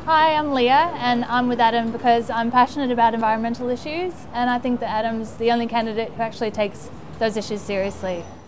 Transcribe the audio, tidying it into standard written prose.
Hi, I'm Leah and I'm with Adam because I'm passionate about environmental issues, and I think that Adam's the only candidate who actually takes those issues seriously.